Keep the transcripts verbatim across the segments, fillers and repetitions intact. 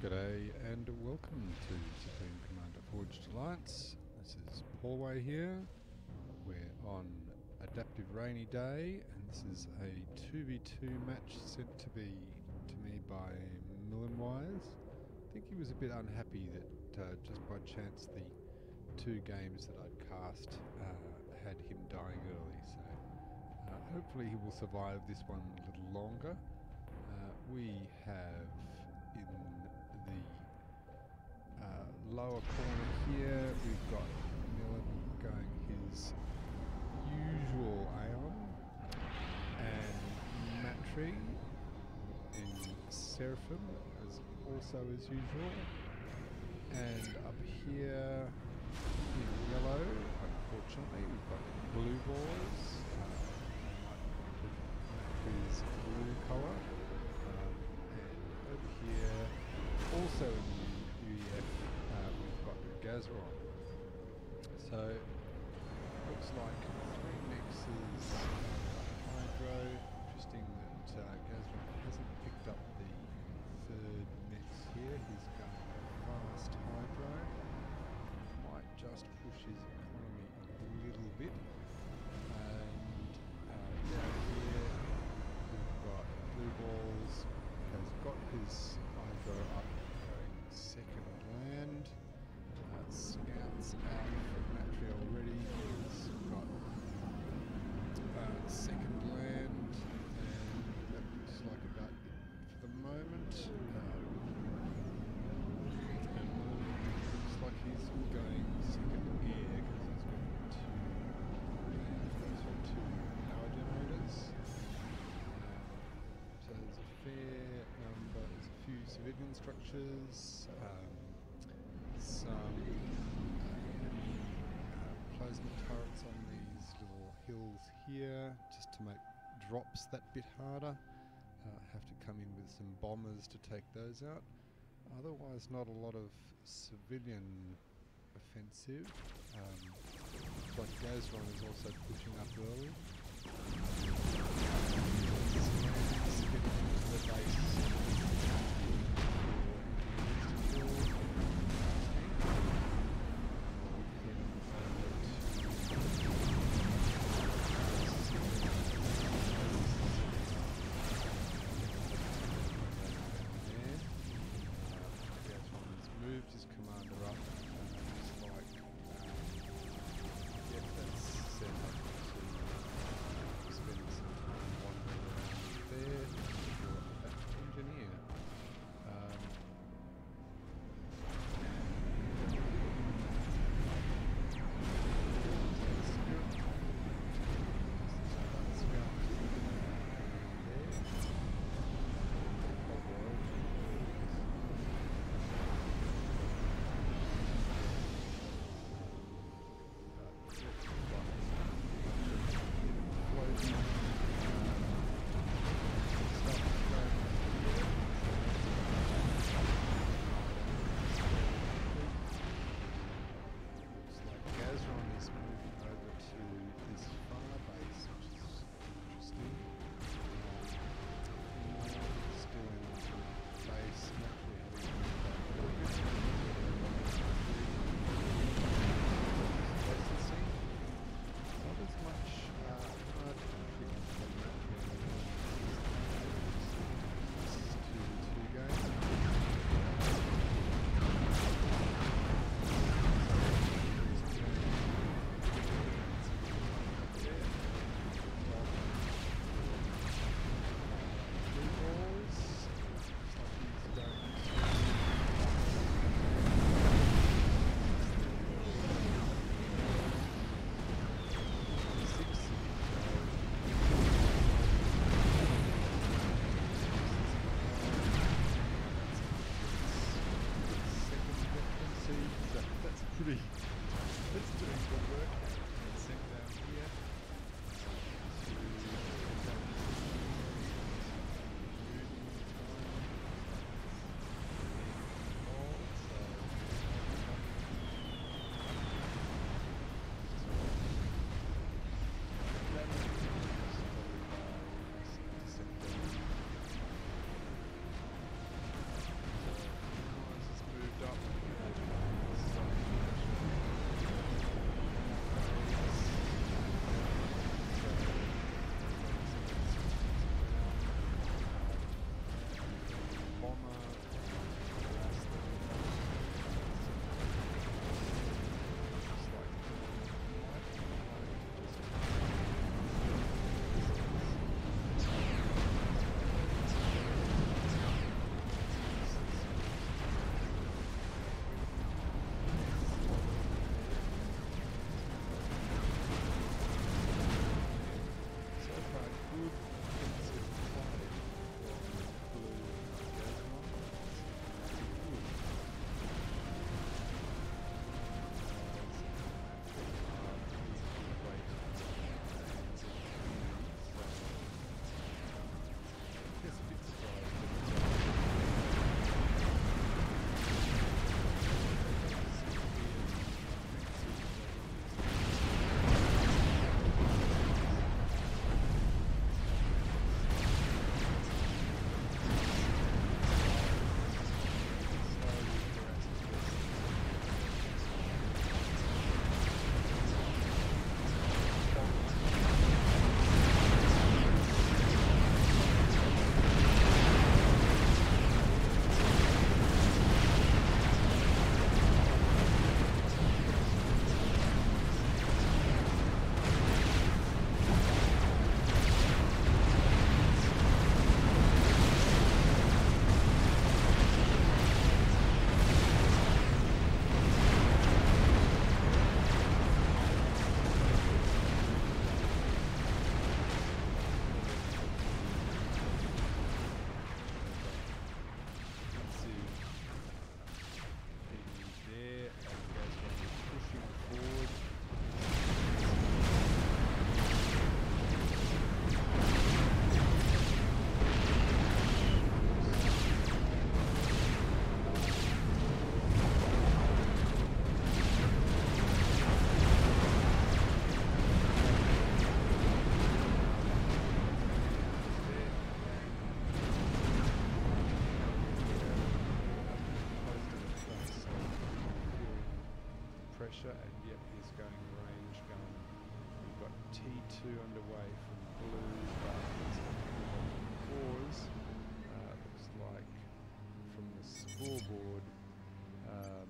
G'day and welcome to Supreme Commander Forged Alliance. This is Paulway here. We're on Adaptive Rainy Day and this is a two v two match sent to be to me by Millenwise. I think he was a bit unhappy that uh, just by chance the two games that I'd cast uh, had him dying early, so uh, hopefully he will survive this one a little longer. Uh, we have in the uh, lower corner here, we've got Millen going his usual Aeon and Matri in Seraphim as also as usual, and up here in yellow, unfortunately, we've got blue balls. Uh, Matri's blue colour. Over here, also in the U E F, uh, we've got Gazron. So, looks like three mixes of Hydro. Interesting that uh, Gazron hasn't picked up the third mix here. He's going fast Hydro. Might just push his economy a little bit. And uh, down here, we've got blue balls. Has got his Hydro up, going second land. Uh, scouts out from Matri already. He's got uh, second land, and that looks like about it for the moment. Um, and looks like he's going second air because he's got two lands. Those are two power generators. So there's a fair number, there's a few civilian structures, um, some uh, uh, plasma turrets on these little hills here, just to make drops that bit harder. Uh, have to come in with some bombers to take those out. Otherwise not a lot of civilian offensive. Um, but Gazron is also pushing up early. The base. Gazron has moved his commander up. Looks like yeah, that's set up to spend some time wandering around there. pressure, and yep, he's going range gun. We've got T two underway from blue, but it's not going to pause. Uh, looks like from the scoreboard, um,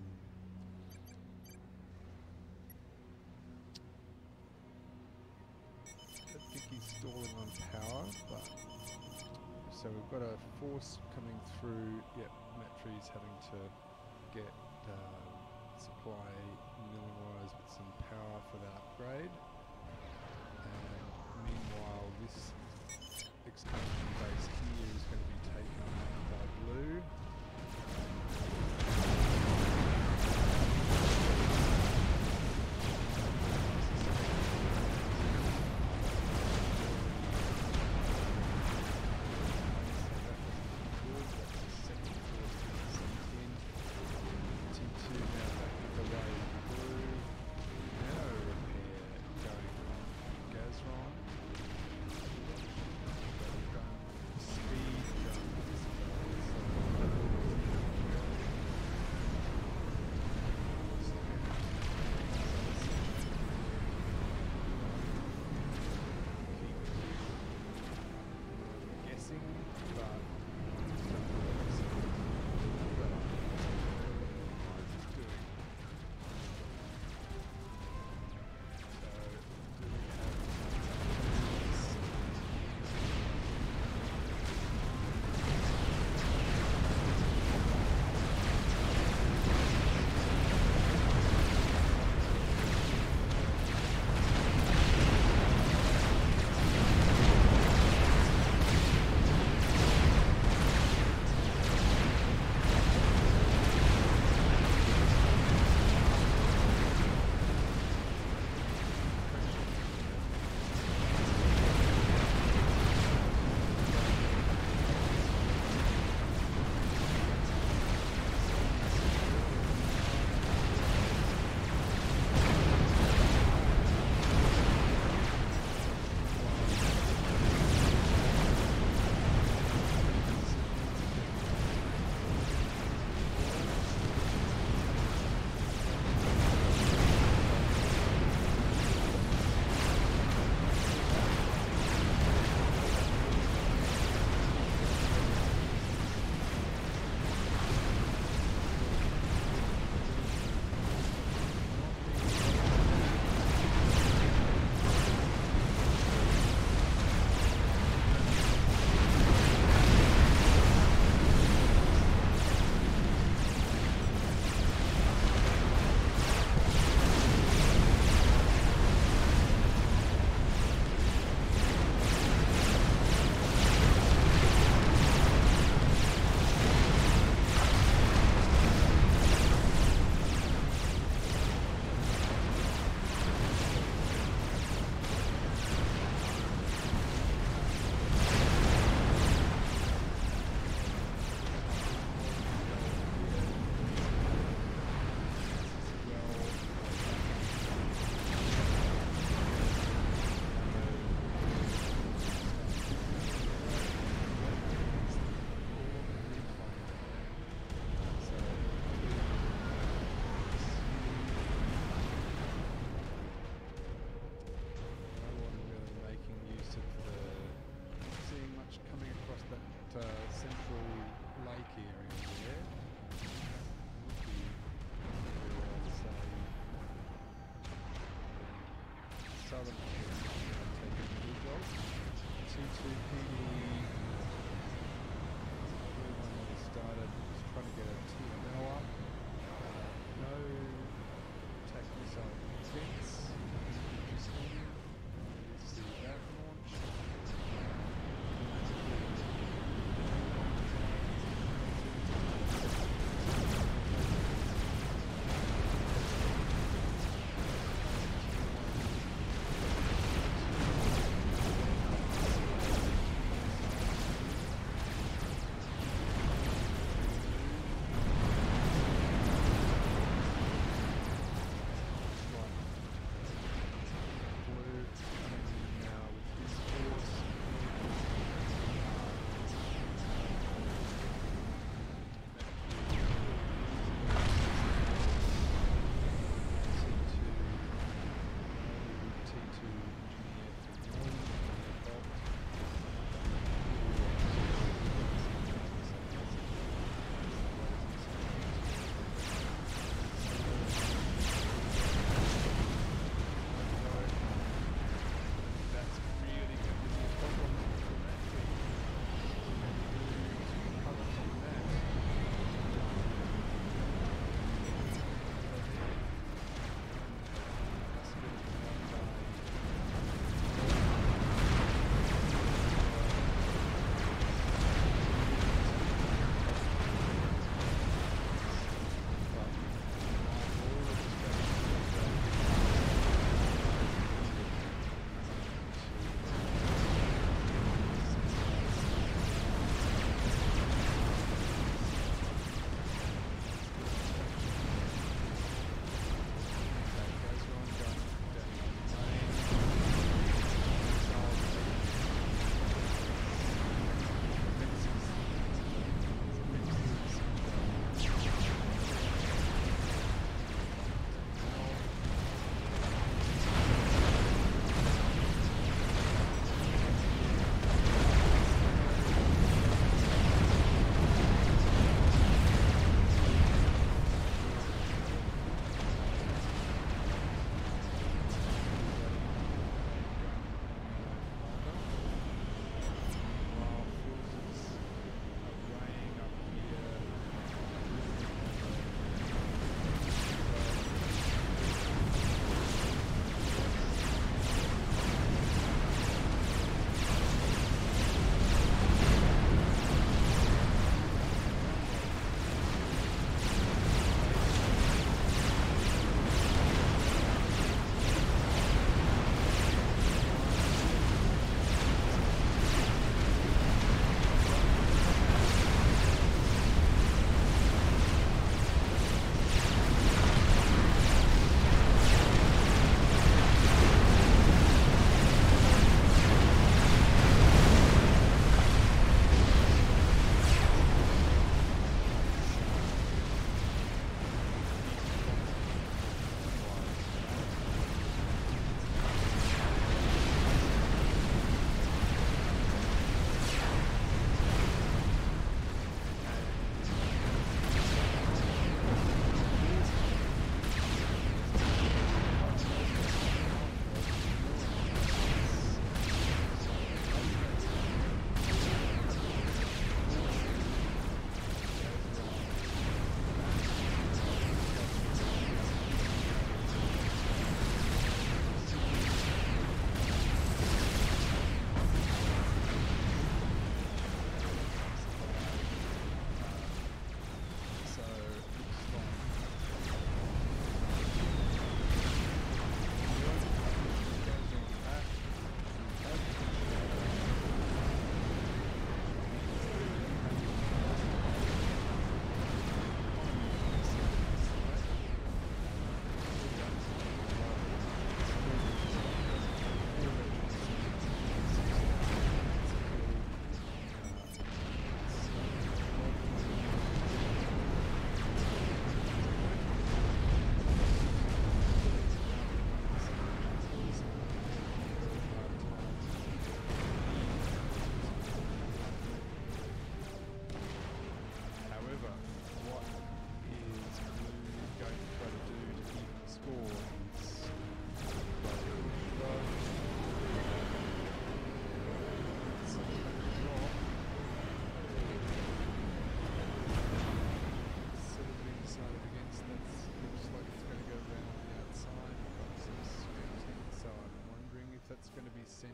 I don't think he's stalling on power, but so we've got a force coming through. Yep, Metri's having to get uh, supply Millenwise with some power for the upgrade. And meanwhile, this expansion base here is going to be taken on by blue. T two P D, blue one that has started, just trying to get a T M L up. Uh, no attack missile defense. Interesting. Let's see that launch.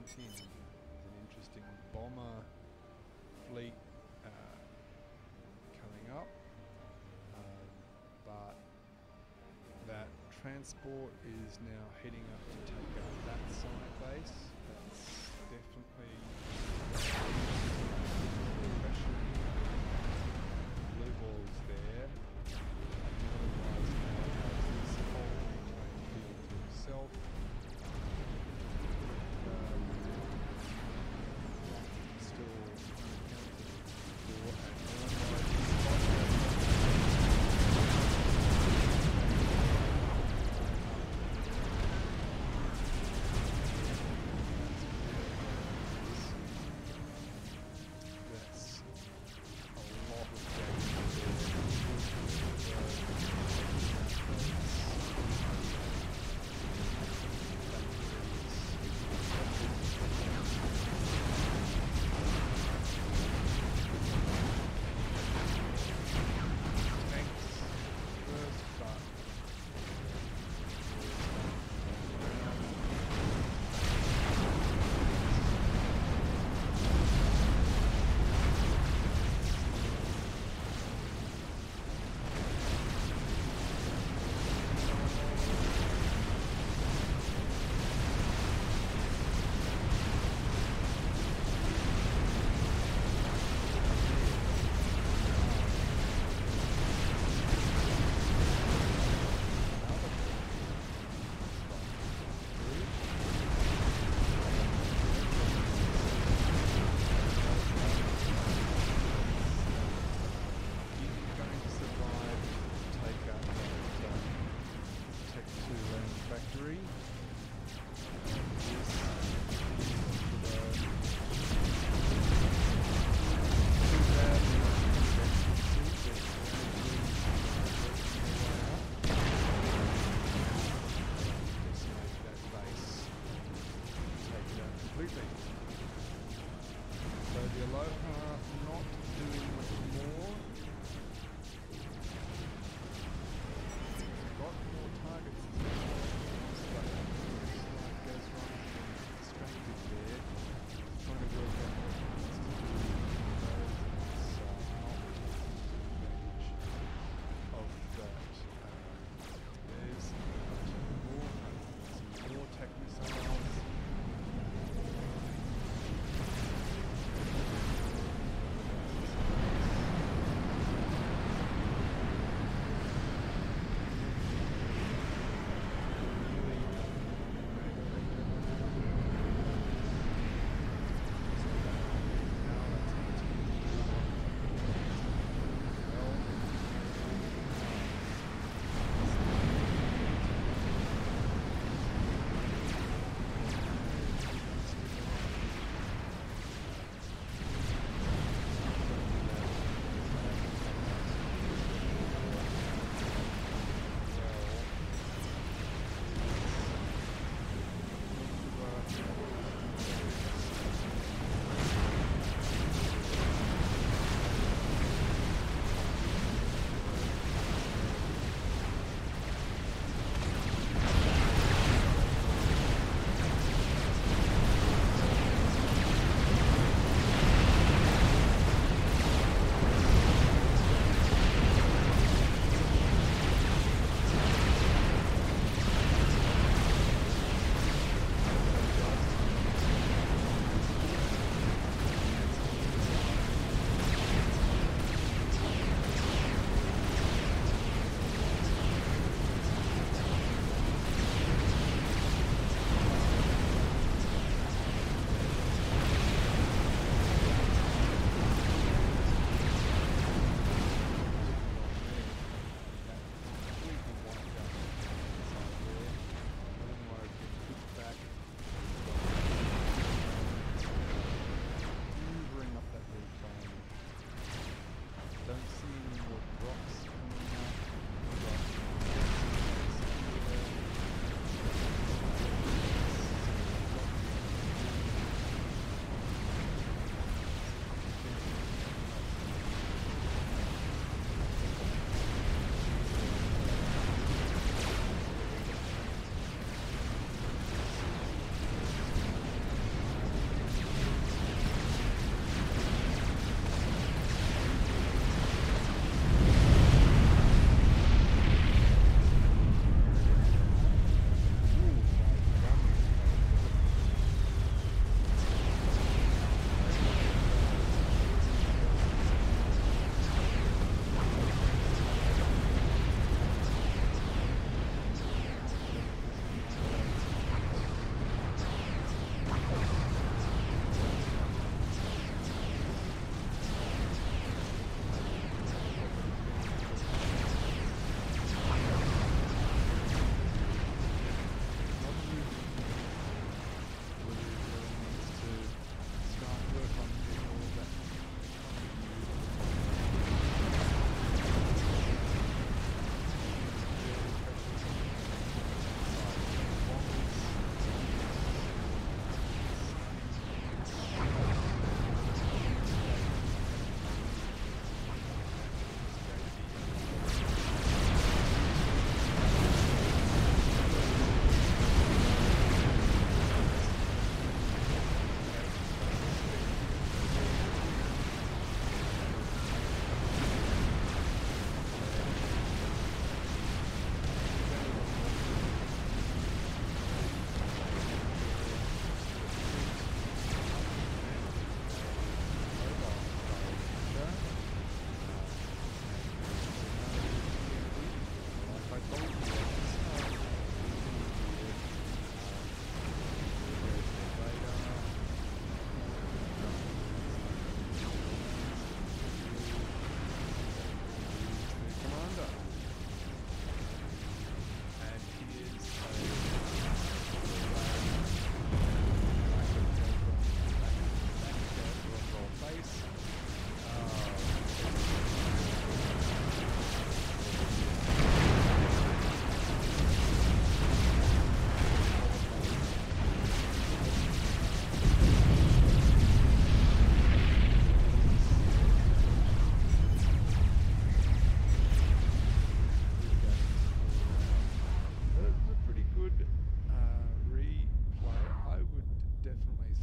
in. There's an interesting bomber fleet uh, coming up, um, but that transport is now heading up to take out that side base. That's definitely pressure. Blue balls there. Millenwise now has this whole reclaimed field to itself. Um, still unaccounted for at Millenwise.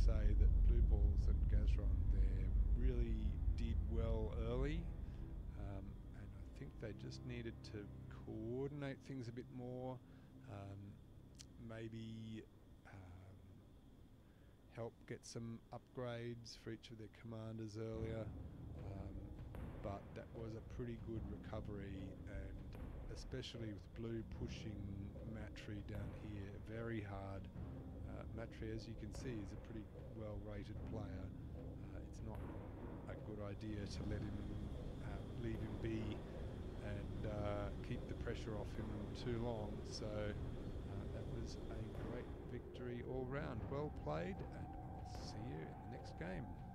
say that Blue Balls and Gazron there really did well early, um, and I think they just needed to coordinate things a bit more, um, maybe um, help get some upgrades for each of their commanders earlier, um, but that was a pretty good recovery, and especially with Blue pushing Matri down here very hard. Uh, Matri, as you can see, is a pretty well rated player. Uh, it's not a good idea to let him uh, leave him be and uh, keep the pressure off him too long. So uh, that was a great victory all round. Well played, and I'll see you in the next game.